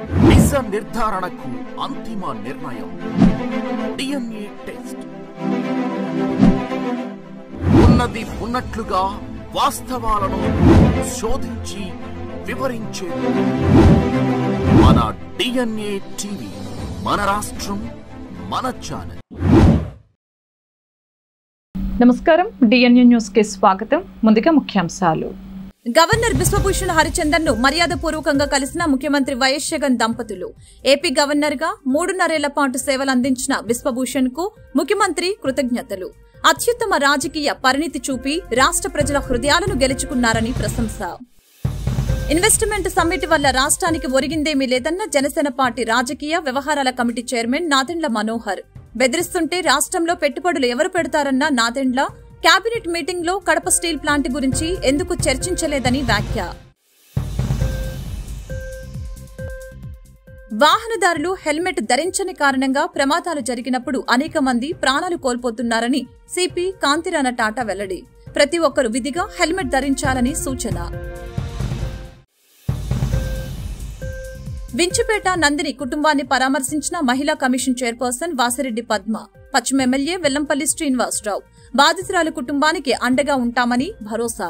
నిజ నిర్ధారణకు అంతిమ నిర్ణయం DNA టెస్ట్. ఉన్నది ఉన్నట్లుగా వాస్తవాలను శోధించి వివరించే మన DNA టీవీ, మన రాష్ట్రం, మన ఛానల్. నమస్కారం, DNA న్యూస్ కి స్వాగతం. ముందుగా ముఖ్యాంశాలు. గవర్నర్ బిశ్వభూషణ్ హరిచందన్ ను మర్యాదపూర్వకంగా కలిసిన ముఖ్యమంత్రి వైఎస్ జగన్ దంపతులు. ఏపీ గవర్నర్ గా 3.5 ఏళ్ల పాటు సేవలందించిన బిశ్వభూషణ్ కు ముఖ్యమంత్రి కృతజ్ఞతలు. అత్యుత్తమ రాజకీయ పరిణితి చూపి రాష్ట్ర ప్రజల హృదయాలను గెలుచుకున్నారని ప్రశంస. ఇన్వెస్ట్మెంట్ సమ్మిట్ వల్ల రాష్ట్రానికి ఒరిగిందేమీ లేదన్న జనసేన పార్టీ రాజకీయ వ్యవహారాల కమిటీ చైర్మన్ నాదెండ్ల మనోహర్. బెదిరిస్తుంటే రాష్ట్రంలో పెట్టుబడులు ఎవరు పెడతారన్న నాదెండ్ల కేబినెట్ మీటింగ్ లో కడప స్టీల్ ప్లాంట్ గురించి ఎందుకు చర్చించలేదని వ్యాఖ్య. వాహనదారులు హెల్మెట్ ధరించని కారణంగా ప్రమాదాలు జరిగినప్పుడు అనేక మంది ప్రాణాలు కోల్పోతున్నారని సిపి కాంతిరాణ టాటా వెల్లడి. ప్రతి ఒక్కరూ విధిగా హెల్మెట్ ధరించాలని సూచన. వించుపేట నందిని కుటుంబాన్ని పరామర్శించిన మహిళా కమిషన్ చైర్పర్సన్ వాసిరెడ్డి పద్మ. పశ్చిమ ఎమ్మెల్యే వెల్లంపల్లి శ్రీనివాసరావు. బాధితురాలి కుటుంబానికి అండగా ఉంటామని భరోసా.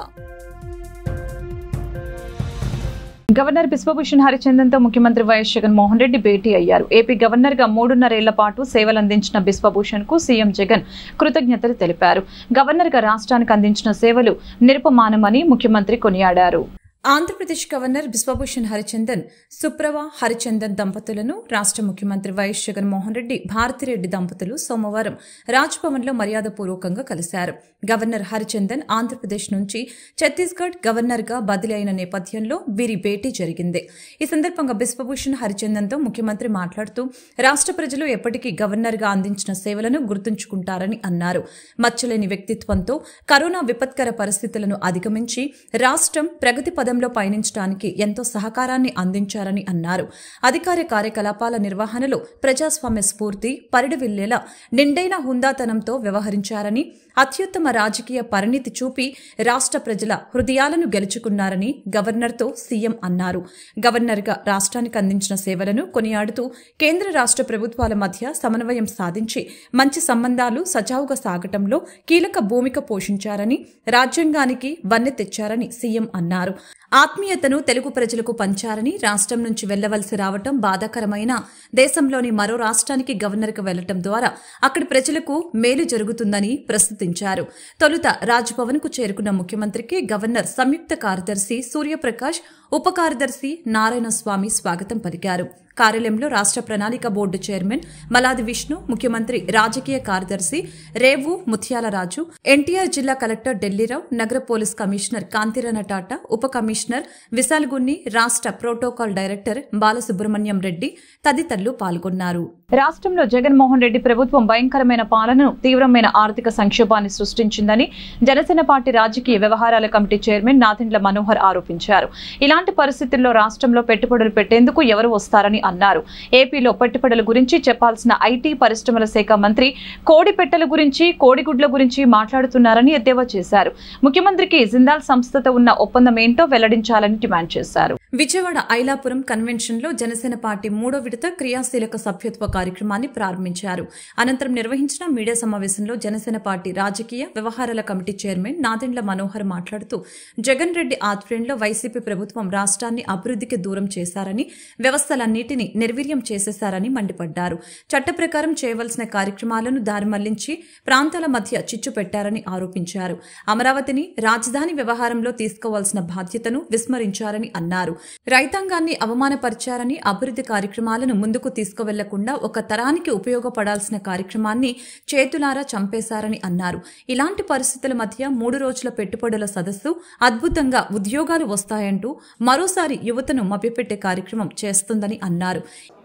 గవర్నర్ బిశ్వభూషణ్ హరిచందన్ తో ముఖ్యమంత్రి వైఎస్ జగన్మోహన్ రెడ్డి భేటీ అయ్యారు. ఏపీ గవర్నర్ గా 3.5 ఏళ్ల పాటు సేవలందించిన బిశ్వభూషణ్ కు సీఎం జగన్ కృతజ్ఞతలు తెలిపారు. గవర్నర్ గా రాష్ట్రానికి అందించిన సేవలు నిరుపమానమని ముఖ్యమంత్రి కొనియాడారు. ఆంధ్రప్రదేశ్ గవర్నర్ బిశ్వభూషణ్ హరిచందన్, సుప్రభ హరిచందన్ దంపతులను రాష్ట్ర ముఖ్యమంత్రి వైఎస్ జగన్మోహన్ రెడ్డి, భారతిరెడ్డి దంపతులు సోమవారం రాజ్భవన్ లో మర్యాదపూర్వకంగా కలిశారు. గవర్నర్ హరిచందన్ ఆంధ్రప్రదేశ్ నుంచి ఛత్తీస్గఢ్ గవర్నర్ గా బదిలీ అయిన నేపథ్యంలో వీరి భేటీ జరిగింది. ఈ సందర్భంగా బిశ్వభూషణ్ హరిచందన్ తో ముఖ్యమంత్రి మాట్లాడుతూ రాష్ట్ర ప్రజలు ఎప్పటికీ గవర్నర్ గా అందించిన సేవలను గుర్తుంచుకుంటారని అన్నారు. మచ్చలేని వ్యక్తిత్వంతో కరోనా విపత్కర పరిస్థితులను అధిగమించి రాష్ట్రం ప్రగతి పదంలో పయనించడానికి ఎంతో సహకారాన్ని అందించారని అన్నారు. అధికార కార్యకలాపాల నిర్వహణలో ప్రజాస్వామ్య స్ఫూర్తి పరిడివిల్లేలా నిండైన హుందాతనంతో వ్యవహరించారని, అత్యుత్తమ రాజకీయ పరిణితి చూపి రాష్ట్ర ప్రజల హృదయాలను గెలుచుకున్నారని గవర్నర్తో సీఎం అన్నారు. గవర్నర్గా రాష్ట్రానికి అందించిన సేవలను కొనియాడుతూ కేంద్ర రాష్ట్ర ప్రభుత్వాల మధ్య సమన్వయం సాధించి మంచి సంబంధాలు సజావుగా సాగటంలో కీలక భూమిక పోషించారని, రాజ్యాంగానికి వన్నె తెచ్చారని సీఎం అన్నారు. ఆత్మీయతను తెలుగు ప్రజలకు పంచారని, రాష్ట్రం నుంచి వెళ్లవలసి రావటం బాధాకరమైన దేశంలోని మరో రాష్ట్రానికి గవర్నర్గా వెళ్లటం ద్వారా అక్కడి ప్రజలకు మేలు జరుగుతుందని ప్రస్తుతించారు. తొలుత రాజ్భవన్ కు చేరుకున్న ముఖ్యమంత్రికి గవర్నర్ సంయుక్త కార్యదర్శి సూర్యప్రకాష్, ఉప కార్యదర్శి నారాయణ స్వామి స్వాగతం పలికారు. కార్యాలయంలో రాష్ట్ర ప్రణాళిక బోర్డు చైర్మన్ మలాది విష్ణు, ముఖ్యమంత్రి రాజకీయ కార్యదర్శి రేవు ముత్యాలరాజు, ఎన్టీఆర్ జిల్లా కలెక్టర్ ఢిల్లీరావు, నగర పోలీస్ కమిషనర్ కాంతిరాణ టాటా, ఉప కమిషనర్ విశాల్గున్ని, రాష్ట్ర ప్రోటోకాల్ డైరెక్టర్ బాలసుబ్రహ్మణ్యం రెడ్డి తదితరులు పాల్గొన్నారు. రాష్ట్రంలో జగన్మోహన్ రెడ్డి ప్రభుత్వం భయంకరమైన పాలనను, తీవ్రమైన ఆర్థిక సంక్షోభాన్ని సృష్టించిందని జనసేన పార్టీ రాజకీయ వ్యవహారాల కమిటీ చైర్మన్ నాదెండ్ల మనోహర్ ఆరోపించారు. ఇలాంటి పరిస్థితుల్లో రాష్ట్రంలో పెట్టుబడులు పెట్టేందుకు ఎవరు వస్తారని అన్నారు. ఏపీలో పెట్టుబడుల గురించి చెప్పాల్సిన ఐటీ పరిశ్రమల శాఖ మంత్రి కోడిపెట్టల గురించి, కోడిగుడ్ల గురించి మాట్లాడుతున్నారని ఎద్దేవా చేశారు. ముఖ్యమంత్రికి జిందాల్ సంస్థతో ఉన్న ఒప్పందం ఏంటో వెల్లడించాలని డిమాండ్ చేశారు. విజయవాడ ఐలాపురం కన్వెన్షన్ లో జనసేన పార్టీ 3వ విడత క్రియాశీలక సభ్యత్వ కార్యక్రమాన్ని ప్రారంభించారు. అనంతరం నిర్వహించిన మీడియా సమావేశంలో జనసేన పార్టీ రాజకీయ వ్యవహారాల కమిటీ చైర్మన్ నాదెండ్ల మనోహర్ మాట్లాడుతూ జగన్ రెడ్డి ఆధ్వర్యంలో వైసీపీ ప్రభుత్వం రాష్ట్రాన్ని అభివృద్ధికి దూరం చేశారని, వ్యవస్థలన్నింటినీ నిర్వీర్యం చేసేశారని మండిపడ్డారు. చట్ట ప్రకారం చేయవలసిన కార్యక్రమాలను దారి మళ్లించి ప్రాంతాల మధ్య చిచ్చు పెట్టారని ఆరోపించారు. అమరావతిని రాజధాని వ్యవహారంలో తీసుకోవాల్సిన బాధ్యతను విస్మరించారని అన్నారు. రైతాంగాన్ని అవమానపరిచారని, అభివృద్ధి కార్యక్రమాలను ముందుకు తీసుకువెళ్లకుండా ఒక తరానికి ఉపయోగపడాల్సిన కార్యక్రమాన్ని చేతులారా చంపేశారని అన్నారు. ఇలాంటి పరిస్థితుల మధ్య 3 రోజుల పెట్టుబడుల సదస్సు అద్భుతంగా ఉద్యోగాలు వస్తాయంటూ మరోసారి యువతను మభ్యపెట్టే కార్యక్రమం చేస్తుందని అన్నారు.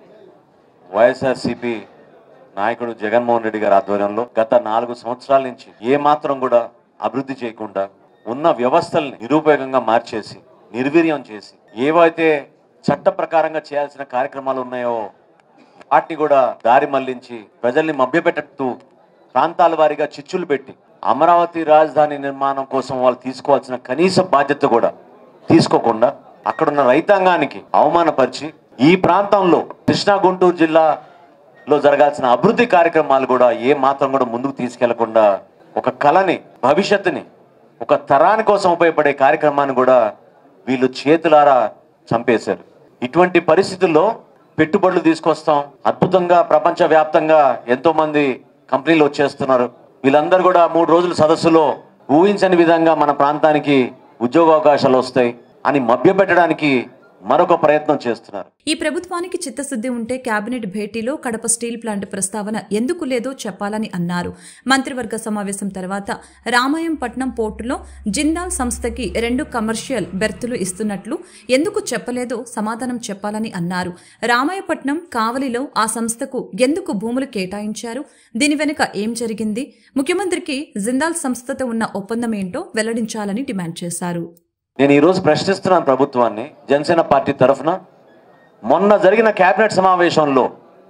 వైఎస్ఆర్సీపీ నాయకుడు జగన్మోహన్ రెడ్డి గారి ఆధ్వర్యంలో గత 4 సంవత్సరాల నుంచి ఏమాత్రం కూడా అభివృద్ధి చేయకుండా ఉన్న వ్యవస్థల్ని నిరుపయోగంగా మార్చేసి, నిర్వీర్యం చేసి, ఏవైతే చట్ట ప్రకారంగా చేయాల్సిన కార్యక్రమాలు ఉన్నాయో వాటిని కూడా దారి మళ్లించి ప్రజల్ని మభ్యపెట్టూ ప్రాంతాల వారీగా చిచ్చులు పెట్టి అమరావతి రాజధాని నిర్మాణం కోసం వాళ్ళు తీసుకోవాల్సిన కనీస బాధ్యత కూడా తీసుకోకుండా అక్కడున్న రైతాంగానికి అవమానపరిచి ఈ ప్రాంతంలో కృష్ణా గుంటూరు జిల్లాలో జరగాల్సిన అభివృద్ధి కార్యక్రమాలు కూడా ఏ మాత్రం కూడా ముందుకు తీసుకెళ్లకుండా ఒక కళని, భవిష్యత్తుని, ఒక తరాని కోసం ఉపయోగపడే కార్యక్రమాన్ని కూడా వీళ్ళు చేతులారా చంపేశారు. ఇటువంటి పరిస్థితుల్లో పెట్టుబడులు తీసుకొస్తాం, అద్భుతంగా ప్రపంచవ్యాప్తంగా ఎంతో మంది కంపెనీలు వచ్చేస్తున్నారు. వీళ్ళందరూ కూడా 3 రోజుల సదస్సులో ఊహించని విధంగా మన ప్రాంతానికి ఉద్యోగ అవకాశాలు వస్తాయి అని మభ్యపెట్టడానికి మరొక ప్రయత్నం చేస్తున్నారు. ఈ ప్రభుత్వానికి చిత్తశుద్ది ఉంటే కేబినెట్ భేటీలో కడప స్టీల్ ప్లాంట్ ప్రస్తావన ఎందుకు లేదో చెప్పాలని అన్నారు. మంత్రివర్గ సమావేశం తర్వాత రామాయంపట్నం పోర్టులో జిందాల్ సంస్థకి 2 కమర్షియల్ బెర్తులు ఇస్తున్నట్లు ఎందుకు చెప్పలేదో సమాధానం చెప్పాలని అన్నారు. రామాయపట్నం కావలిలో ఆ సంస్థకు ఎందుకు భూములు కేటాయించారు? దీని వెనుక ఏం జరిగింది? ముఖ్యమంత్రికి జిందాల్ సంస్థతో ఉన్న ఒప్పందం ఏంటో వెల్లడించాలని డిమాండ్ చేశారు. నేను ఈరోజు ప్రశ్నిస్తున్నాను ప్రభుత్వాన్ని, జనసేన పార్టీ తరఫున. మొన్న జరిగిన కేబినెట్ సమావేశంలో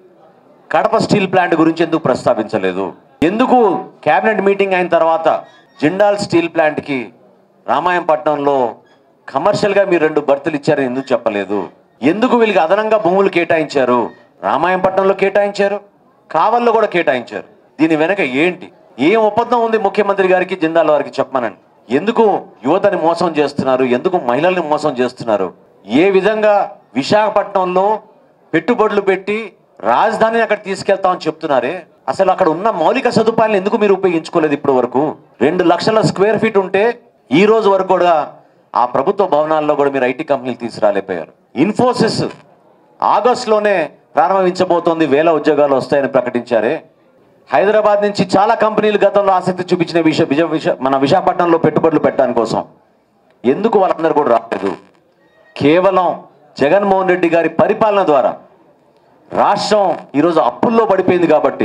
కడప స్టీల్ ప్లాంట్ గురించి ఎందుకు ప్రస్తావించలేదు? ఎందుకు కేబినెట్ మీటింగ్ అయిన తర్వాత జిందాల్ స్టీల్ ప్లాంట్కి రామాయంపట్నంలో కమర్షియల్గా మీరు 2 బర్తులు ఇచ్చారని ఎందుకు చెప్పలేదు? ఎందుకు వీళ్ళకి అదనంగా భూములు కేటాయించారు? రామాయంపట్నంలో కేటాయించారు, కావల్లో కూడా కేటాయించారు. దీని వెనక ఏంటి? ఏం ఒప్పందం ఉంది ముఖ్యమంత్రి గారికి, జిందాల్ వారికి చెప్పమనండి. ఎందుకు యువతని మోసం చేస్తున్నారు? ఎందుకు మహిళల్ని మోసం చేస్తున్నారు? ఏ విధంగా విశాఖపట్నంలో పెట్టుబడులు పెట్టి రాజధానిని అక్కడ తీసుకెళ్తామని చెప్తున్నారే, అసలు అక్కడ ఉన్న మౌలిక సదుపాయాలను ఎందుకు మీరు ఉపయోగించుకోలేదు? ఇప్పటి వరకు 2 లక్షల స్క్వేర్ ఫీట్ ఉంటే ఈ రోజు వరకు కూడా ఆ ప్రభుత్వ భవనాల్లో కూడా మీరు ఐటీ కంపెనీలు తీసుకురాలేకపోయారు. ఇన్ఫోసిస్ ఆగస్టులోనే ప్రారంభించబోతోంది, 1000 ఉద్యోగాలు వస్తాయని ప్రకటించారే. హైదరాబాద్ నుంచి చాలా కంపెనీలు గతంలో ఆసక్తి చూపించిన మన విశాఖపట్నంలో పెట్టుబడులు పెట్టడానికి కోసం ఎందుకు వాళ్ళందరూ కూడా రాలేదు? కేవలం జగన్మోహన్ రెడ్డి గారి పరిపాలన ద్వారా రాష్ట్రం ఈరోజు అప్పుల్లో పడిపోయింది కాబట్టి,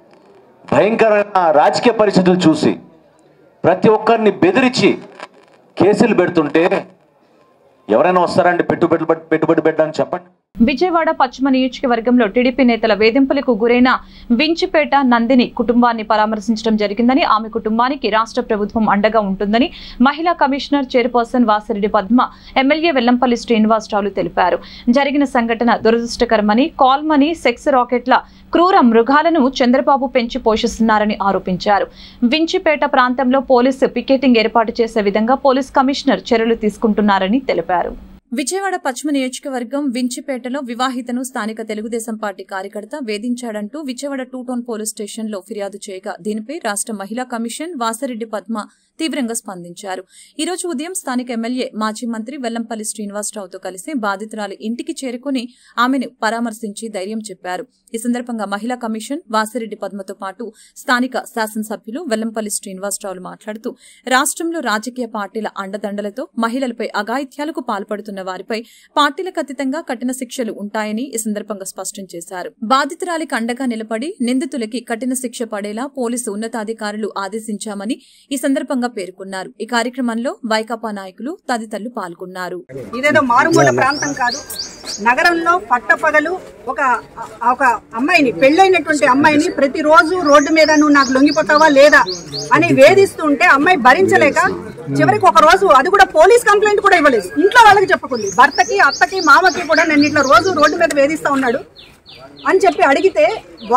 భయంకరమైన రాజకీయ పరిస్థితులు చూసి ప్రతి ఒక్కరిని బెదిరించి కేసులు పెడుతుంటే ఎవరైనా వస్తారండి పెట్టుబడి పెట్టడానికి? చెప్పండి. విజయవాడ పశ్చిమ నియోజకవర్గంలో టీడీపీ నేతల వేధింపులకు గురైన వించిపేట నందిని కుటుంబాన్ని పరామర్శించడం జరిగిందని, ఆమె కుటుంబానికి రాష్ట్ర ప్రభుత్వం అండగా ఉంటుందని మహిళా commissioner chairperson Vasireddy Padma, MLA Vellampalli శ్రీనివాసరావులు తెలిపారు. జరిగిన సంఘటన దురదృష్టకరమని, కాల్మనీ సెక్స్ రాకెట్ల క్రూర మృగాలను చంద్రబాబు పెంచి పోషిస్తున్నారని ఆరోపించారు. వించిపేట ప్రాంతంలో పోలీసు పికెటింగ్ ఏర్పాటు చేసే విధంగా పోలీస్ కమిషనర్ చర్యలు తీసుకుంటున్నారని తెలిపారు. విజయవాడ పశ్చిమ నియోజకవర్గం వించిపేటలో వివాహితను స్థానిక తెలుగుదేశం పార్టీ కార్యకర్త వేధించాడంటూ విజయవాడ 2 టౌన్ పోలీస్ స్టేషన్లో ఫిర్యాదు చేయగా, దీనిపై రాష్ట్ర మహిళా కమిషన్ వాసిరెడ్డి పద్మ తీవ్రంగా స్పందించారు. ఈ రోజు ఉదయం స్థానిక ఎమ్మెల్యే మాజీ మంత్రి వెల్లంపల్లి శ్రీనివాసరావుతో కలిసి బాధితురాలి ఇంటికి చేరుకుని ఆమెను పరామర్శించి ధైర్యం చెప్పారు. ఈ సందర్భంగా మహిళా కమిషన్ వాసిరెడ్డి పద్మతో పాటు స్థానిక శాసనసభ్యులు వెల్లంపల్లి శ్రీనివాసరావులు మాట్లాడుతూ, రాష్ట్రంలో రాజకీయ పార్టీల అండదండలతో మహిళలపై అఘాయిత్యాలకు పాల్పడుతున్న వారిపై పార్టీలకు అతీతంగా కఠిన శిక్షలు ఉంటాయని ఈ సందర్భంగా స్పష్టం చేశారు. బాధితురాలికి అండగా నిలబడి నిందితులకి కఠిన శిక్ష పడేలా పోలీసు ఉన్నతాధికారులు ఆదేశించామని ఈ సందర్భంగా పేర్కొన్నారు. ఈ కార్యక్రమంలో వైకాపా నాయకులు తదితరులు పాల్గొన్నారు. ఇదేదో మారుమూల ప్రాంతం కాదు, నగరంలో పట్టపగలు ఒక అమ్మాయిని, పెళ్లైనటువంటి అమ్మాయిని ప్రతిరోజు రోడ్డు మీద నువ్వు నాకు లొంగిపోతావా లేదా అని వేధిస్తూ ఉంటే అమ్మాయి భరించలేక చివరికి ఒక రోజు, అది కూడా పోలీస్ కంప్లైంట్ కూడా ఇవ్వలేదు, ఇంట్లో వాళ్ళకి చెప్పకుంది, భర్తకి అత్తకి మామకి కూడా నేను ఇట్లా రోజు రోడ్డు మీద వేధిస్తా ఉన్నాడు అని చెప్పి అడిగితే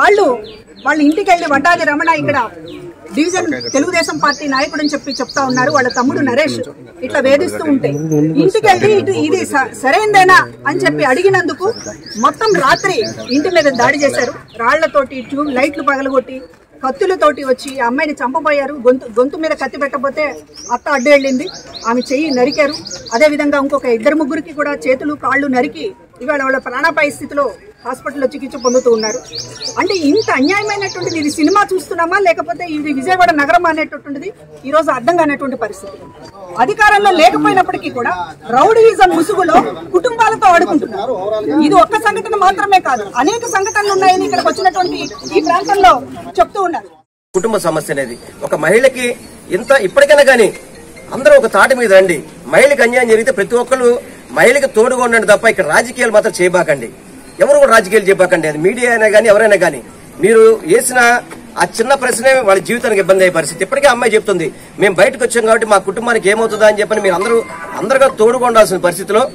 వాళ్ళ ఇంటికి వెళ్లి వడ్డాది రమణ ఇక్కడ డివిజన్ తెలుగుదేశం పార్టీ నాయకుడు అని చెప్పి చెప్తా ఉన్నారు. వాళ్ళ తమ్ముడు నరేష్ ఇట్లా వేధిస్తూ ఉంటే ఇంటికి వెళ్ళి ఇది సరైందేనా అని చెప్పి అడిగినందుకు మొత్తం రాత్రి ఇంటి మీద దాడి చేశారు. రాళ్లతోటి ట్యూబ్ లైట్లు పగలగొట్టి కత్తులతోటి వచ్చి ఆ అమ్మాయిని చంపబోయారు. గొంతు మీద కత్తి పెట్టబోతే అత్త అడ్డు వెళ్ళింది, ఆమె చెయ్యి నరికారు. అదేవిధంగా ఇంకొక 2-3 కూడా చేతులు కాళ్ళు నరికి ఇవాళ వాళ్ళ ప్రాణాపాయ స్థితిలో హాస్పిటల్లో చికిత్స పొందుతూ ఉన్నారు. అంటే ఇంత అన్యాయమైనటువంటిది ఇది సినిమా చూస్తున్నామా లేకపోతే ఇది విజయవాడ నగరం అనేటటువంటిది ఈ రోజు అర్థం కానటువంటి పరిస్థితి. అధికారంలో లేకపోయినప్పటికీ కూడా రౌడీయిజం ముసుగులో కుటుంబాలతో ఆడుకుంటున్నారు. ఇది ఒక్క సంఘటన మాత్రమే కాదు, అనేక సంఘటనలు ఉన్నాయని ఇక్కడికి వచ్చినటువంటి ఈ ప్రాంతంలో చెప్తూ ఉన్నారు. కుటుంబ సమస్య అనేది ఒక మహిళకి ఇంత ఇప్పటికైనా కానీ అందరూ ఒక తాటి మీద రండి. మహిళకి అన్యాయం జరిగితే ప్రతి ఒక్కరు మహిళకి తోడుగా ఉండండి తప్ప ఇక్కడ రాజకీయాలు మాత్రం చేయబాకండి. ఎవరు కూడా రాజకీయాలు చేయబాకండి. అది మీడియా అయినా కానీ ఎవరైనా కానీ మీరు వేసిన ఆ చిన్న ప్రశ్నే వాళ్ళ జీవితానికి ఇబ్బంది అయ్యే పరిస్థితి. ఇప్పటికే అమ్మాయి చెప్తుంది, మేము బయటకు వచ్చాం కాబట్టి మా కుటుంబానికి ఏమవుతుందా అని చెప్పని మీరు అందరూగా తోడుగా ఉండాల్సిన పరిస్థితిలో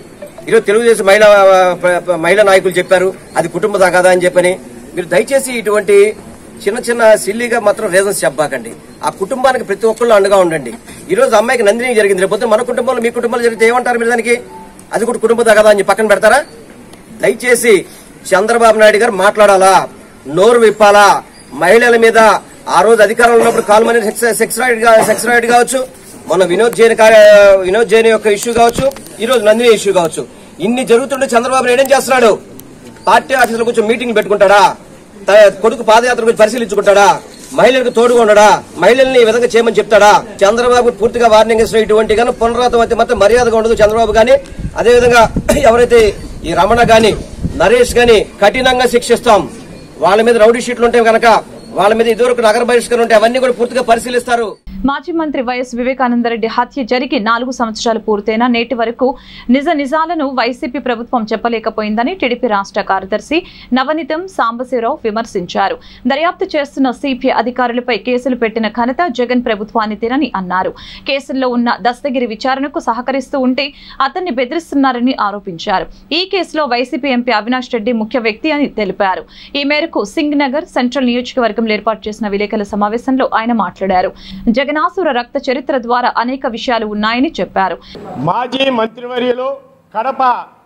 ఈరోజు తెలుగుదేశం మహిళా నాయకులు చెప్పారు అది కుటుంబ తగాదా అని చెప్పని. మీరు దయచేసి ఇటువంటి చిన్న చిన్న సిల్లీగా మాత్రం రీజన్స్ చెప్పబాకండి. ఆ కుటుంబానికి ప్రతి ఒక్కళ్ళు అండగా ఉండండి. ఈ రోజు అమ్మాయికి నందిని జరిగింది, రేపు మన కుటుంబంలో మీ కుటుంబంలో జరిగితే ఏమంటారు మీరు దానికి? అది కూడా కుటుంబ తగాదా అని పక్కన పెడతారా? దయచేసి చంద్రబాబు నాయుడు గారు మాట్లాడాలా, నోరు విప్పాలా. మహిళల మీద ఆ రోజు అధికారంలో ఉన్నప్పుడు కాల్మనీ సెక్స్ రైడ్ కావచ్చు, మొన్న వినోద్ జైన్ యొక్క ఇష్యూ కావచ్చు, ఈ రోజు నందిని ఇష్యూ కావచ్చు. ఇన్ని జరుగుతుంటే చంద్రబాబు నాయుడు ఏం చేస్తున్నాడు? పార్టీ ఆఫీసులో కూర్చొని మీటింగ్ పెట్టుకుంటాడా? కొడుకు పాదయాత్ర గురించి పరిశీలించుకుంటాడా? మహిళలకు తోడుగా ఉండడా? మహిళల్ని ఈ విధంగా చేయమని చెప్తాడా? చంద్రబాబు పూర్తిగా వార్నింగ్ ఇస్తున్న ఇటువంటి కానీ పునరావృతం మాత్రం మర్యాదగా ఉండదు చంద్రబాబు గాని. అదేవిధంగా ఎవరైతే ఈ రమణ గాని నరేష్ గాని కఠినంగా శిక్షిస్తాం. వాళ్ళ మీద రౌడీ షీట్లు ఉంటాయి కనుక వాళ్ళ మీద ఇదివరకు నగర బహిష్కరణ ఉంటాయి, అవన్నీ కూడా పూర్తిగా పరిశీలిస్తారు. మాజీ మంత్రి వైఎస్ వివేకానందరెడ్డి హత్య జరిగి 4 సంవత్సరాలు పూర్తయినా నేటి వరకు నిజాలను వైసీపీ ప్రభుత్వం చెప్పలేకపోయిందని టీడీపీ రాష్ట్ర కార్యదర్శి నవనీతం సాంబశివరావు విమర్శించారు. దర్యాప్తు చేస్తున్న సిపిఐ అధికారులపై కేసులు పెట్టిన ఘనత జగన్ ప్రభుత్వానిదేనని అన్నారు. కేసుల్లో ఉన్న దస్తగిరి విచారణకు సహకరిస్తూ ఉంటే అతన్ని బెదిరిస్తున్నారని ఆరోపించారు. ఈ కేసులో వైసీపీ ఎంపీ అవినాష్ రెడ్డి ముఖ్య వ్యక్తి అని తెలిపారు. ఈ మేరకు సింగ్ నగర్ సెంట్రల్ నియోజకవర్గంలో ఏర్పాటు చేసిన విలేకరుల సమావేశంలో ఆయన మాట్లాడారు. జగనాసుర రక్త చరిత్ర ద్వారా అనేక విషయాలు ఉన్నాయని చెప్పారు. మాజీ మంత్రివర్యులు కడప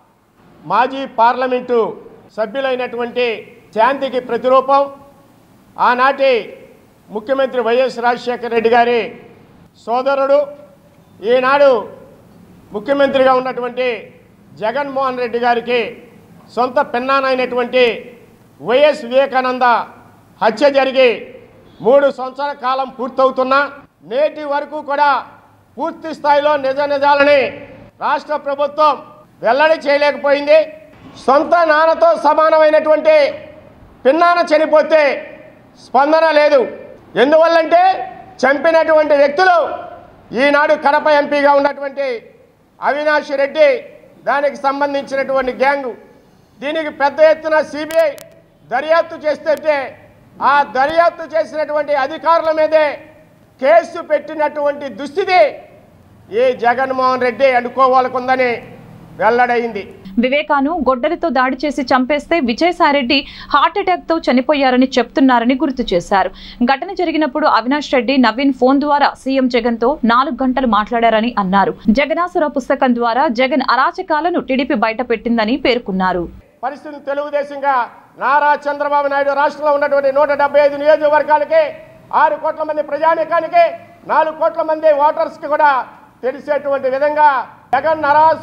మాజీ పార్లమెంటు సభ్యులైనటువంటి శాంతికి ప్రతిరూపం ఆనాటి ముఖ్యమంత్రి వైఎస్ రాజశేఖర రెడ్డి గారి సోదరుడు, ఈనాడు ముఖ్యమంత్రిగా ఉన్నటువంటి జగన్మోహన్ రెడ్డి గారికి సొంత పెన్నానైనటువంటి వైఎస్ వివేకానంద హత్య జరిగి 3 సంవత్సరాల కాలం పూర్తవుతున్నా నేటి వరకు కూడా పూర్తి స్థాయిలో నిజాలని రాష్ట్ర ప్రభుత్వం వెల్లడి చేయలేకపోయింది. సొంత నాన్నతో సమానమైనటువంటి పిన్నాన చనిపోతే స్పందన లేదు. ఎందువల్లంటే చంపినటువంటి వ్యక్తులు ఈనాడు కడప ఎంపీగా ఉన్నటువంటి అవినాష్ రెడ్డి, దానికి సంబంధించినటువంటి గ్యాంగు. దీనికి పెద్ద ఎత్తున సిబిఐ దర్యాప్తు చేస్తుంటే ఆ దర్యాప్తు చేసినటువంటి అధికారుల మీదే కేసు పెట్టినటువంటి దుస్థితి ఈ జగన్మోహన్ రెడ్డి అనుకోవాలకుందని వెల్లడైంది. వివేకాను గొడ్డలితో దాడి చేసి చంపేస్తే విజయసాయిరెడ్డి హార్ట్అటాక్ తో చనిపోయారని చెప్తున్నారని గుర్తు చేశారు. ఘటన జరిగినప్పుడు అవినాష్ రెడ్డి నవీన్ ఫోన్ ద్వారా సీఎం జగన్ తో 4 గంటలు మాట్లాడారని అన్నారు. జగనాసుర పుస్తకం ద్వారా జగన్ అరాచకాలను టీడీపీ బయట పెట్టిందని పేర్కొన్నారు. పరిస్థితి తెలుగుదేశంగా నారా చంద్రబాబు నాయుడు రాష్ట్రంలో ఉన్నటువంటి 175 నియోజకవర్గాలకి 6 కోట్ల మంది ప్రజానీకానికి 4 కోట్ల మంది ఓటర్స్ కి కూడా తెలిసేటువంటి విధంగా జగన్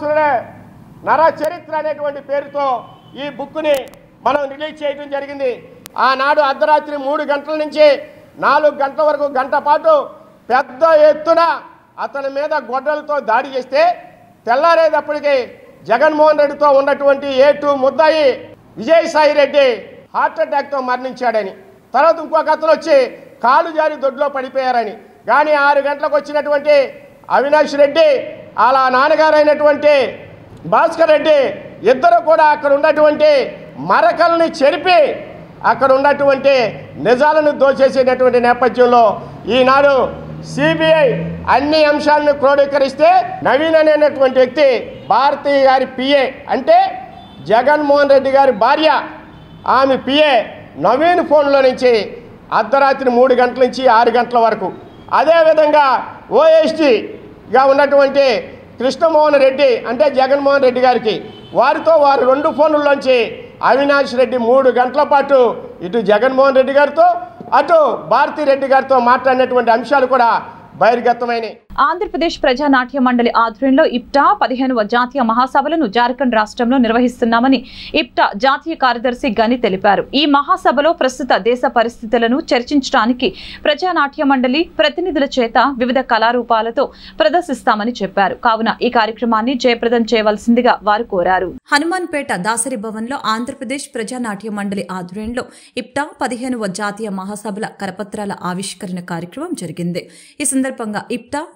నర చరిత్ర అనేటువంటి పేరుతో ఈ బుక్ ని మనం రిలీజ్ చేయడం జరిగింది. ఆనాడు అర్ధరాత్రి 3 గంటల నుంచి 4 గంటల వరకు గంట పాటు పెద్ద ఎత్తున అతని మీద గొడ్డలతో దాడి చేస్తే తెల్లారేటప్పటికి జగన్మోహన్ రెడ్డితో ఉన్నటువంటి A2 ముద్దాయి విజయసాయిరెడ్డి హార్ట్అటాక్తో మరణించాడని, తర్వాత ఇంకొక అతను వచ్చి కాలు జారి దొడ్లో పడిపోయారని. కానీ 6 గంటలకు వచ్చినటువంటి అవినాష్ రెడ్డి అలా నాన్నగారైనటువంటి భాస్కర్ రెడ్డి ఇద్దరు కూడా అక్కడ ఉన్నటువంటి మరకల్ని చెరిపి అక్కడ ఉన్నటువంటి నిజాలను దోచేసేటటువంటి నేపథ్యంలో ఈనాడు సిబిఐ అన్ని అంశాలను క్రోడీకరిస్తే నవీన్ అనేటువంటి వ్యక్తి భారతి గారి పిఏ, అంటే జగన్మోహన్ రెడ్డి గారి భార్య, ఆమె పిఏ నవీన్ ఫోన్లో నుంచి అర్ధరాత్రి 3 గంటల నుంచి 6 గంటల వరకు, అదేవిధంగా ఓఎస్టీగా ఉన్నటువంటి కృష్ణమోహన్ రెడ్డి అంటే జగన్మోహన్ రెడ్డి గారికి వారితో వారు 2 ఫోన్లలోంచి అవినాష్ రెడ్డి 3 గంటల పాటు ఇటు జగన్మోహన్ రెడ్డి గారితో అటు భారతి రెడ్డి గారితో మాట్లాడినటువంటి అంశాలు కూడా బహిర్గతమైనవి. ఆంధ్రప్రదేశ్ ప్రజానాట్య మండలి ఆధ్వర్యంలో ఇప్టా 15వ జాతీయ మహాసభలను జార్ఖండ్ రాష్ట్రంలో నిర్వహిస్తున్నామని ఇప్టా జాతీయ కార్యదర్శి గని తెలిపారు. ఈ మహాసభలో ప్రస్తుత దేశ పరిస్థితులను చర్చించడానికి ప్రజానాట్య మండలి ప్రతినిధుల చేత వివిధ కళారూపాలతో ప్రదర్శిస్తామని చెప్పారు. కావున ఈ కార్యక్రమాన్ని జయప్రదం చేయవలసిందిగా వారు కోరారు. హనుమాన్పేట దాసరి భవన్లో ఆంధ్రప్రదేశ్ ప్రజానాట్య మండలి ఆధ్వర్యంలో ఇప్టా 15వ జాతీయ మహాసభల కరపత్రాల ఆవిష్కరణ కార్యక్రమం జరిగింది. ఈ సందర్భంగా ఇప్టా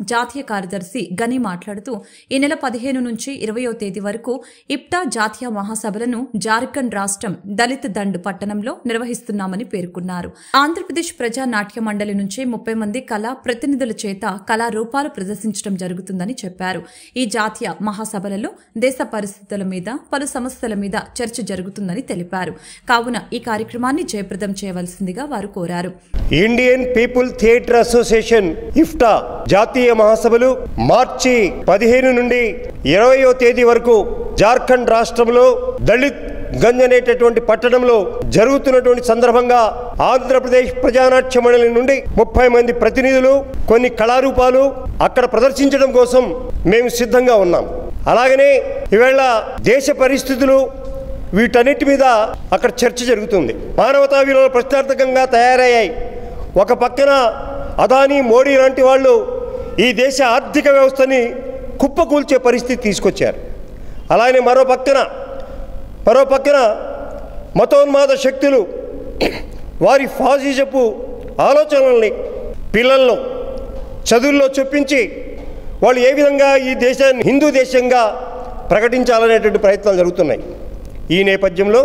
జాతీయ కార్యదర్శి గని మాట్లాడుతూ ఈ నెల 15 నుంచి 20వ తేదీ వరకు ఇప్టా జాతీయ మహాసభలను జార్ఖండ్ రాష్ట్రం దళిత్ దండ్ పట్టణంలో నిర్వహిస్తున్నామని పేర్కొన్నారు. ఆంధ్రప్రదేశ్ ప్రజా నాట్య మండలి నుంచి 30 మంది కళా ప్రతినిధుల చేత కళారూపాలు ప్రదర్శించడం జరుగుతుందని చెప్పారు. ఈ జాతీయ మహాసభలలో దేశ పరిస్థితుల మీద, పలు సమస్యల మీద చర్చ జరుగుతుందని తెలిపారు. కావున ఈ కార్యక్రమాన్ని జయప్రదం చేయవలసిందిగా వారు కోరారు. Indian people theatre association IPTA జాతీయ మహాసభలు మార్చి 15 నుండి 20వ తేదీ వరకు జార్ఖండ్ రాష్ట్రంలో దళిత్ గంజ్ అనేటటువంటి పట్టణంలో జరుగుతున్నటువంటి సందర్భంగా ఆంధ్రప్రదేశ్ ప్రజానాట్య మండలి నుండి 30 మంది ప్రతినిధులు కొన్ని కళారూపాలు అక్కడ ప్రదర్శించడం కోసం మేము సిద్ధంగా ఉన్నాం. అలాగనే ఈవేళ దేశ పరిస్థితులు వీటన్నిటి మీద అక్కడ చర్చ జరుగుతుంది. మానవతా విలువలు ప్రశ్నార్థకంగా తయారయ్యాయి. ఒక పక్కన అదానీ, మోడీ లాంటి వాళ్ళు ఈ దేశ ఆర్థిక వ్యవస్థని కుప్పకూల్చే పరిస్థితి తీసుకొచ్చారు. అలానే మరో పక్కన మతోన్మాద శక్తులు వారి ఫాసిజపు ఆలోచనల్ని పిల్లల్లో చదువుల్లో చొప్పించి వాళ్ళు ఏ విధంగా ఈ దేశాన్ని హిందూ దేశంగా ప్రకటించాలనేటువంటి ప్రయత్నాలు జరుగుతున్నాయి. ఈ నేపథ్యంలో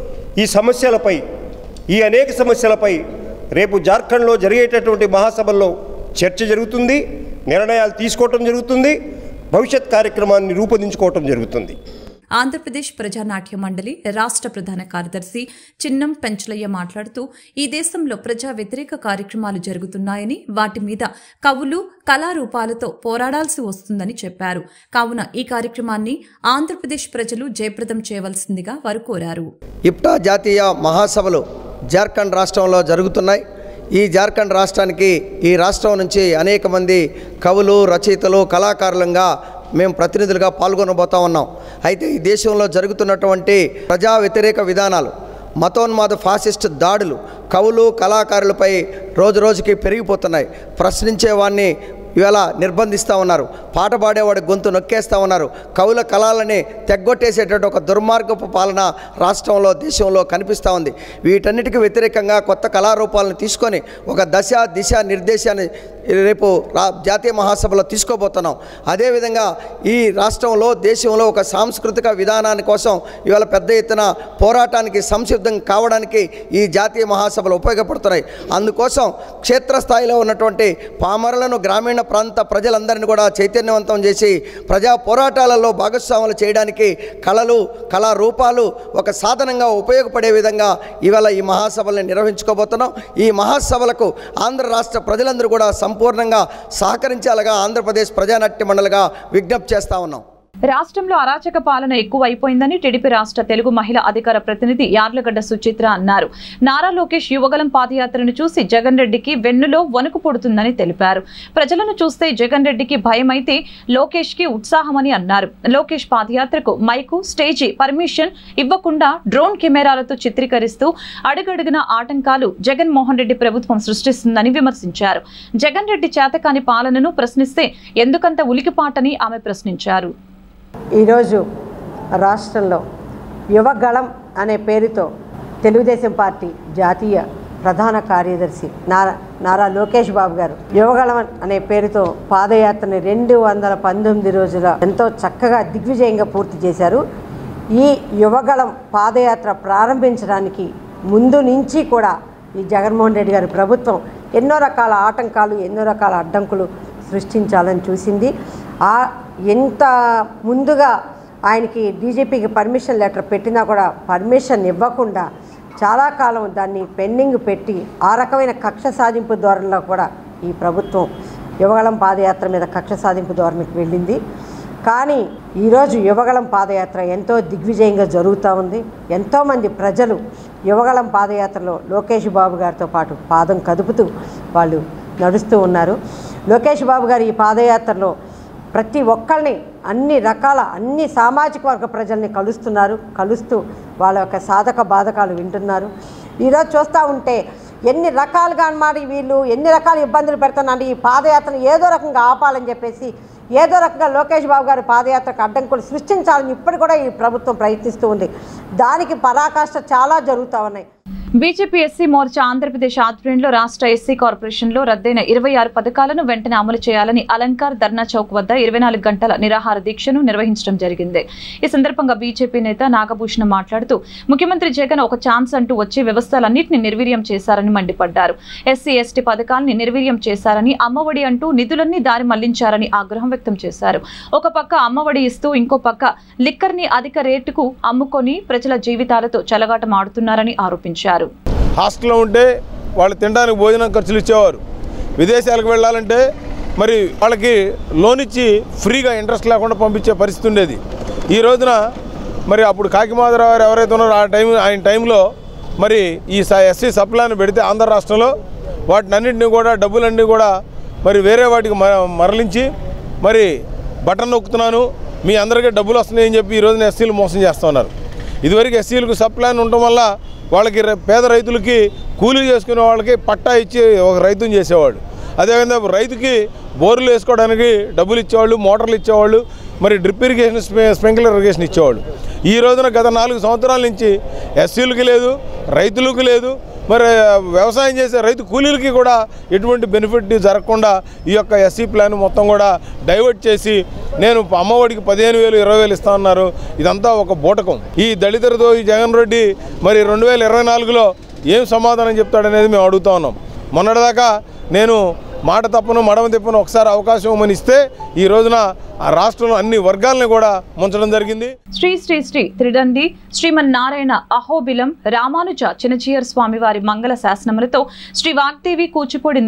ఈ అనేక సమస్యలపై రేపు జార్ఖండ్లో జరిగేటటువంటి మహాసభల్లో చర్చ జరుగుతుంది, నిర్ణయాలు తీసుకోవటం జరుగుతుంది, భవిష్యత్ కార్యక్రమాన్ని రూపొందించుకోవటం జరుగుతుంది. ఆంధ్రప్రదేశ్ ప్రజానాట్య మండలి రాష్ట్ర ప్రధాన కార్యదర్శి చిన్నం పెంచలయ్య మాట్లాడుతూ ఈ దేశంలో ప్రజా వ్యతిరేక కార్యక్రమాలు జరుగుతున్నాయని, వాటి మీద కవులు కళారూపాలతో పోరాడాల్సి వస్తుందని చెప్పారు. కావున ఈ కార్యక్రమాన్ని ఆంధ్రప్రదేశ్ ప్రజలు జయప్రదం చేయవలసిందిగా వారు కోరారు. ఇప్టా జాతీయ మహాసభలు జార్ఖండ్ రాష్ట్రంలో జరుగుతున్నాయి. ఈ జార్ఖండ్ రాష్ట్రానికి ఈ రాష్ట్రం నుంచి అనేక మంది కవులు, రచయితలు, కళాకారులంగా మేము ప్రతినిధులుగా పాల్గొనబోతా ఉన్నాం. అయితే ఈ దేశంలో జరుగుతున్నటువంటి ప్రజా వ్యతిరేక విధానాలు, మతోన్మాద ఫాసిస్ట్ దాడులు కవులు, కళాకారులపై రోజురోజుకి పెరిగిపోతున్నాయి. ప్రశ్నించే వాడిని ఇవాళ నిర్బంధిస్తూ ఉన్నారు. పాట పాడేవాడి గొంతు నొక్కేస్తూ ఉన్నారు. కవుల కళాలని తెగ్గొట్టేసేటటువంటి ఒక దుర్మార్గపు పాలన రాష్ట్రంలో, దేశంలో కనిపిస్తూ ఉంది. వీటన్నిటికీ వ్యతిరేకంగా కొత్త కళారూపాలను తీసుకొని ఒక దశ దిశ నిర్దేశాన్ని రేపు జాతీయ మహాసభలో తీసుకోబోతున్నాం. అదేవిధంగా ఈ రాష్ట్రంలో, దేశంలో ఒక సాంస్కృతిక విధానాన్ని కోసం ఇవాళ పెద్ద ఎత్తున పోరాటానికి సంసిద్ధం కావడానికి ఈ జాతీయ మహాసభలు ఉపయోగపడుతున్నాయి. అందుకోసం క్షేత్రస్థాయిలో ఉన్నటువంటి పామరులను, గ్రామీణ ప్రాంత ప్రజలందరినీ కూడా చైతన్యవంతం చేసి ప్రజా పోరాటాలలో భాగస్వాములు చేయడానికి కళలు, కళారూపాలు ఒక సాధనంగా ఉపయోగపడే విధంగా ఇవాళ ఈ మహాసభల్ని నిర్వహించుకోబోతున్నాం. ఈ మహాసభలకు ఆంధ్ర రాష్ట్ర ప్రజలందరూ కూడా సంపూర్ణంగా సహకరించాలిగా ఆంధ్రప్రదేశ్ ప్రజానాట్య మండలిగా విజ్ఞప్తి చేస్తా ఉన్నాం. రాష్ట్రంలో అరాచక పాలన ఎక్కువైపోయిందని టీడీపీ రాష్ట్ర తెలుగు మహిళా అధికార ప్రతినిధి యార్లగడ్డ సుచిత్ర అన్నారు. నారా లోకేష్ యువగలం పాదయాత్రను చూసి జగన్ రెడ్డికి వెన్నులో వణుకు పుడుతుందని తెలిపారు. ప్రజలను చూస్తే జగన్ రెడ్డికి భయమైతే లోకేష్ కి ఉత్సాహమని అన్నారు. లోకేష్ పాదయాత్రకు మైకు, స్టేజీ పర్మిషన్ ఇవ్వకుండా డ్రోన్ కెమెరాలతో చిత్రీకరిస్తూ అడుగడుగున ఆటంకాలు జగన్మోహన్ రెడ్డి ప్రభుత్వం సృష్టిస్తుందని విమర్శించారు. జగన్ రెడ్డి చేతకాని పాలనను ప్రశ్నిస్తే ఎందుకంత ఉలికిపాటని ఆమె ప్రశ్నించారు. ఈరోజు రాష్ట్రంలో యువగళం అనే పేరుతో తెలుగుదేశం పార్టీ జాతీయ ప్రధాన కార్యదర్శి నారా లోకేష్ బాబు గారు యువగళం అనే పేరుతో పాదయాత్రని 219 రోజుల ఎంతో చక్కగా దిగ్విజయంగా పూర్తి చేశారు. ఈ యువగళం పాదయాత్ర ప్రారంభించడానికి ముందు నుంచి కూడా ఈ జగన్మోహన్ రెడ్డి గారి ప్రభుత్వం ఎన్నో రకాల ఆటంకాలు, ఎన్నో రకాల అడ్డంకులు సృష్టించాలని చూసింది. ఎంత ముందుగా ఆయనకి డీజీపీకి పర్మిషన్ లెటర్ పెట్టినా కూడా పర్మిషన్ ఇవ్వకుండా చాలా కాలం దాన్ని పెండింగ్ పెట్టి ఆ రకమైన కక్ష సాధింపు ధోరణిలో కూడా ఈ ప్రభుత్వం యువగళం పాదయాత్ర మీద కక్ష సాధింపు ధోరణికి వెళ్ళింది. కానీ ఈరోజు యువగళం పాదయాత్ర ఎంతో దిగ్విజయంగా జరుగుతూ ఉంది. ఎంతోమంది ప్రజలు యువగళం పాదయాత్రలో లోకేష్ బాబు గారితో పాటు పాదం కదుపుతూ వాళ్ళు నడుస్తూ ఉన్నారు. లోకేష్ బాబు గారు ఈ పాదయాత్రలో ప్రతి ఒక్కరిని అన్ని సామాజిక వర్గ ప్రజల్ని కలుస్తూ వాళ్ళ యొక్క సాధక బాధకాలు వింటున్నారు. ఈరోజు చూస్తూ ఉంటే ఎన్ని రకాలుగా అన్నమాట వీళ్ళు ఎన్ని రకాల ఇబ్బందులు పెడుతున్నారు. ఈ పాదయాత్రను ఏదో రకంగా ఆపాలని చెప్పేసి ఏదో రకంగా లోకేష్ బాబు గారి పాదయాత్రకు అడ్డంకులు సృష్టించాలని ఇప్పుడు కూడా ఈ ప్రభుత్వం ప్రయత్నిస్తూ ఉంది. దానికి పరాకాష్ట చాలా జరుగుతూ ఉన్నాయి. బీజేపీ ఎస్సీ మోర్చా ఆంధ్రప్రదేశ్ ఆధ్వర్యంలో రాష్ట్ర ఎస్సీ కార్పొరేషన్ లో రద్దయిన 26 పథకాలను వెంటనే అమలు చేయాలని అలంకార్ ధర్నా చౌక్ వద్ద 24 గంటల నిరాహార దీక్షను నిర్వహించడం జరిగింది. ఈ సందర్భంగా బీజేపీ నేత నాగభూషణం మాట్లాడుతూ ముఖ్యమంత్రి జగన్ ఒక ఛాన్స్ అంటూ వచ్చే వ్యవస్థలన్నింటినీ నిర్వీర్యం చేశారని మండిపడ్డారు. ఎస్సీ ఎస్టీ పథకాల్ని నిర్వీర్యం చేశారని, అమ్మఒడి అంటూ నిధులన్నీ దారి మళ్లించారని ఆగ్రహం వ్యక్తం చేశారు. ఒక పక్క అమ్మఒడి ఇస్తూ ఇంకో పక్క లిక్కర్ ని అధిక రేటుకు అమ్ముకొని ప్రజల జీవితాలతో చెలగాటం ఆడుతున్నారని ఆరోపించారు. హాస్టల్లో ఉంటే వాళ్ళు తినడానికి భోజనం ఖర్చులు ఇచ్చేవారు. విదేశాలకు వెళ్ళాలంటే మరి వాళ్ళకి లోన్ ఇచ్చి ఫ్రీగా ఇంట్రెస్ట్ లేకుండా పంపించే పరిస్థితి ఉండేది. ఈ రోజున మరి అప్పుడు కాకిమాధరావు గారు ఎవరైతే ఉన్నారో ఆయన టైంలో మరి ఈ ఎస్సీ సప్లాన్ని పెడితే ఆంధ్ర రాష్ట్రంలో వాటినన్నింటినీ కూడా డబ్బులన్నీ కూడా మరి వేరే వాటికి మరలించి మరి బటన్ నొక్కుతున్నాను, మీ అందరికీ డబ్బులు వస్తున్నాయని చెప్పి ఈ రోజున ఎస్సీలు మోసం చేస్తున్నారు. ఇదివరకు ఎస్సీలకు సప్లాన్ ఉండటం వల్ల వాళ్ళకి పేద రైతులకి కూలీ చేసుకునే వాళ్ళకి పట్టా ఇచ్చి ఒక రైతుని చేసేవాళ్ళు. అదేవిధంగా రైతుకి బోర్లు వేసుకోవడానికి డబ్బులు ఇచ్చేవాళ్ళు, మోటార్లు ఇచ్చేవాళ్ళు, మరి డ్రిప్ ఇరిగేషన్, స్ప్రింక్లర్ ఇరిగేషన్ ఇచ్చేవాళ్ళు. ఈ రోజున గత 4 సంవత్సరాల నుంచి ఎస్సీలకి లేదు, రైతులకు లేదు, మరి వ్యవసాయం చేసే రైతు కూలీలకి కూడా ఎటువంటి బెనిఫిట్ జరగకుండా ఈ యొక్క ఎస్సీ ప్లాన్ మొత్తం కూడా డైవర్ట్ చేసి నేను అమ్మఒడికి 15,000 20,000 ఇస్తా అన్నారు. ఇదంతా ఒక బూటకం. ఈ దళితులతో ఈ జగన్ రెడ్డి మరి 2024లో ఏం సమాధానం చెప్తాడనేది మేము అడుగుతా ఉన్నాం. మొన్నటిదాకా నేను మాట తప్పను మడమ తిప్పను ఒకసారి అవకాశం ఇవ్వమని ఇస్తే ఈ రోజున ఆ రాష్ట్రంలో అన్ని వర్గాలను కూడా ముంచడం జరిగింది. శ్రీ శ్రీ శ్రీ త్రిదండి శ్రీమన్నారాయణ అహోబిలం రామానుజ చిన్నచీయర్ స్వామివారి మంగళ శాసనములతో శ్రీ వాగ్దేవి కూచిపూడి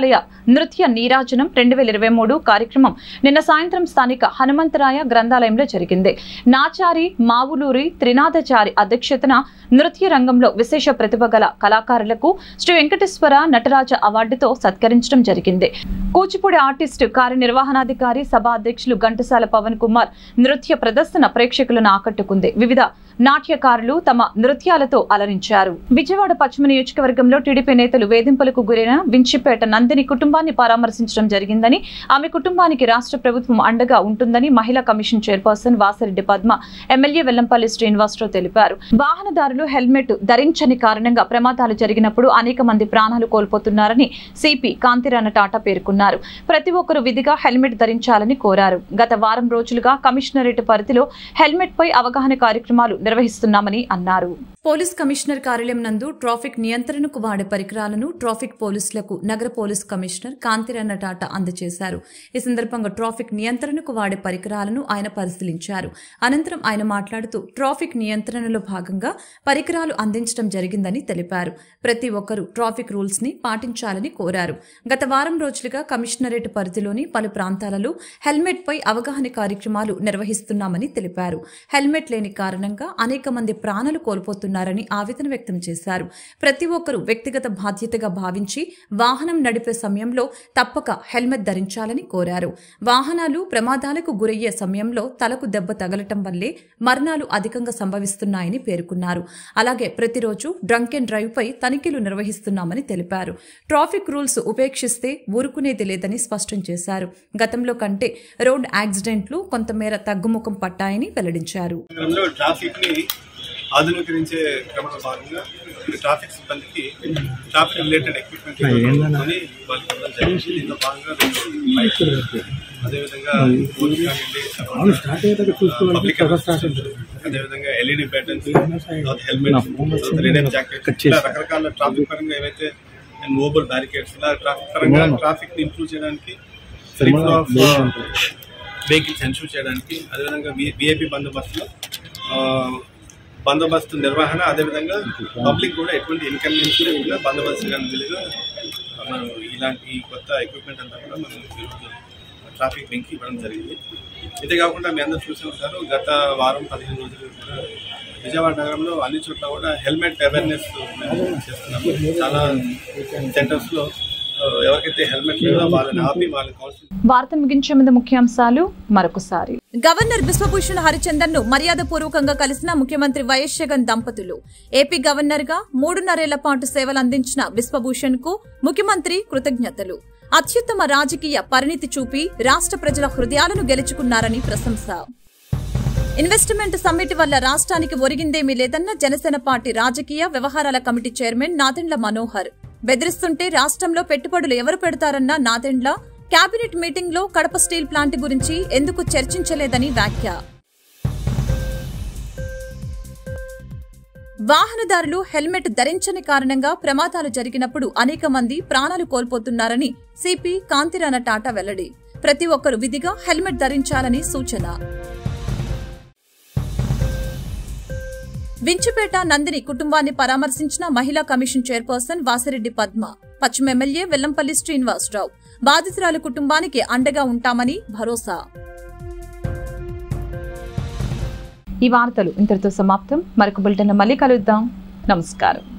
నృత్య నీరాజనం 2023 కార్యక్రమం నిన్న సాయంత్రం స్థానిక హనుమంతరాయ గ్రంథాలయంలో జరిగింది. నాచారి మావులూరి త్రినాథచారి అధ్యక్షతన నృత్య రంగంలో విశేష ప్రతిభ గల కళాకారులకు శ్రీ వెంకటేశ్వర నటరాజ అవార్డుతో సత్కరించడం జరిగింది. కూచిపూడి ఆర్టిస్టు కార్యనిర్వహణాధికారి సభ అధ్యక్షులు ఘంటసాల పవన్ కుమార్ నృత్య ప్రదర్శన ప్రేక్షకులను ఆకట్టుకుంది. వివిధ నాట్యకారులు తమ నృత్యాలతో అలరించారు. విజయవాడ పశ్చిమ నియోజకవర్గంలో టీడీపీ నేతలు వేధింపులకు గురైన వించిపేట నందిని కుటుంబాన్ని పరామర్శించడం జరిగిందని, ఆమె కుటుంబానికి రాష్ట్ర ప్రభుత్వం అండగా ఉంటుందని మహిళా commission chairperson Vasireddy Padma MLA Vellampalli Srinivasarao తెలిపారు. వాహనదారులు హెల్మెట్ ధరించని కారణంగా ప్రమాదాలు జరిగినప్పుడు అనేక మంది ప్రాణాలు కోల్పోతున్నారని సిపి కాంతిరాణ టాటా పేర్కొన్నారు. ప్రతి ఒక్కరూ విధిగా హెల్మెట్ ధరించాలని కోరారు. గత వారం రోజులుగా కమిషనరేట్ పరిధిలో హెల్మెట్ పై అవగాహన కార్యక్రమాలు నిర్వహిస్తున్నామని అన్నారు. పోలీస్ కమిషనర్ కార్యాలయం నందు ట్రాఫిక్ నియంత్రణకు వాడే పరికరాలను ట్రాఫిక్ పోలీసులకు నగర పోలీస్ కమిషనర్ కాంతిరాణ టాటా అందజేశారు. ఈ సందర్భంగా ట్రాఫిక్ నియంత్రణకు వాడే పరికరాలను ఆయన పరిశీలించారు. అనంతరం ఆయన మాట్లాడుతూ ట్రాఫిక్ నియంత్రణలో భాగంగా పరికరాలు అందించడం జరిగిందని తెలిపారు. ప్రతి ఒక్కరూ ట్రాఫిక్ రూల్స్ ని పాటించాలని కోరారు. గత వారం రోజులుగా కమిషనరేట్ పరిధిలోని పలు ప్రాంతాలలో హెల్మెట్ పై అవగాహన కార్యక్రమాలు నిర్వహిస్తున్నామని తెలిపారు. హెల్మెట్ లేని కారణంగా అనేక మంది ప్రాణాలు కోల్పోతున్నారని ఆవేదన వ్యక్తం చేశారు. ప్రతి ఒక్కరూ వ్యక్తిగత బాధ్యతగా భావించి వాహనం నడిపే సమయంలో తప్పక హెల్మెట్ ధరించాలని కోరారు. వాహనాలు ప్రమాదాలకు గురయ్యే సమయంలో తలకు దెబ్బ తగలటం వల్లే మరణాలు అధికంగా సంభవిస్తున్నాయని పేర్కొన్నారు. అలాగే ప్రతిరోజు డ్రంక్ అండ్ డ్రైవ్ పై తనిఖీలు నిర్వహిస్తున్నామని తెలిపారు. ట్రాఫిక్ రూల్స్ ఉపేక్షిస్తే ఊరుకునేది లేదని స్పష్టం చేశారు. గతంలో కంటే రోడ్ యాక్సిడెంట్లు కొంతమేర తగ్గుముఖం పట్టాయని వెల్లడించారు. ట్రాఫిక్ ని ఆధునీకరించే క్రమంలో భాగంగా ట్రాఫిక్ సిబ్బందికి ట్రాఫిక్ రిలేటెడ్ ఎక్విప్మెంట్ దీంతో భాగంగా అదేవిధంగా పబ్లిక్ అదేవిధంగా LED batons, helmet, radium jacket, రకరకాల ట్రాఫిక్ పరంగా ఏవైతే మూవబుల్ బ్యారికేడ్స్ ట్రాఫిక్ పరంగా ట్రాఫిక్ ని ఇంప్రూవ్ చేయడానికి, free flow of vehicles ensure చేయడానికి, అదేవిధంగా విఐపి బందోబస్తు నిర్వహణ, అదేవిధంగా పబ్లిక్ కూడా ఎటువంటి ఇన్కన్వీనియన్స్ లేకుండా బందోబస్తు చేయడానికి వీలుగా మనం ఇలాంటి కొత్త ఎక్విప్మెంట్ అంతా కూడా మనం ఈరోజు ట్రాఫిక్ వింగ్కి ఇవ్వడం జరిగింది. ఇదే కాకుండా మీ అందరూ చూసే ఉంటారు, గత వారం 15 రోజులు కూడా విజయవాడ నగరంలో అన్ని చోట్ల కూడా హెల్మెట్ అవేర్నెస్ చేస్తున్నాము. చాలా సెంటర్స్లో ఎవరికైతే హెల్మెట్ లేదో వాళ్ళని ఆపి వాళ్ళని కౌన్సిల్. వార్త ముగించే ముందు ముఖ్యాంశాలు మరొకసారి. గవర్నర్ బిశ్వభూషణ్ హరిచందన్ ను మర్యాదపూర్వకంగా కలిసిన ముఖ్యమంత్రి వైఎస్ జగన్ దంపతులు. ఏపీ గవర్నర్ గా 3.5 ఏళ్ల పాటు సేవలు అందించిన బిశ్వభూషణ్ కు ముఖ్యమంత్రి కృతజ్ఞతలు. అత్యుత్తమ రాజకీయ పరిణితి చూపి రాష్ట్ర ప్రజల హృదయాలను గెలుచుకున్నారని ప్రశంస. ఇన్వెస్ట్మెంట్ సమ్మిట్ వల్ల రాష్ట్రానికి ఒరిగిందేమీ లేదన్న జనసేన పార్టీ రాజకీయ వ్యవహారాల కమిటీ చైర్మన్ నాదెండ్ల మనోహర్. బెదిరిస్తుంటే రాష్ట్రంలో పెట్టుబడులు ఎవరు పెడతారన్న నాదెండ్ల కేబినెట్ మీటింగ్ లో కడప స్టీల్ ప్లాంట్ గురించి ఎందుకు చర్చించలేదని వ్యాఖ్య. వాహనదారులు హెల్మెట్ ధరించని కారణంగా ప్రమాదాలు జరిగినప్పుడు అనేక మంది ప్రాణాలు కోల్పోతున్నారని సిపి కాంతిరాణ టాటా వెల్లడి. ప్రతి ఒక్కరూ విధిగా హెల్మెట్ ధరించాలని సూచన. వించుపేట నందిని కుటుంబాన్ని పరామర్శించిన మహిళా కమిషన్ చైర్పర్సన్ వాసిరెడ్డి పద్మ. పశ్చిమ ఎమ్మెల్యే వెల్లంపల్లి శ్రీనివాసరావు బాధితురాలు కుటుంబానికి అండగా ఉంటామని భరోసా. ఈ వార్తలు ఇంతటితో సమాప్తం. మరొక బులెటిన్ మళ్ళీ కలుద్దాం. నమస్కారం.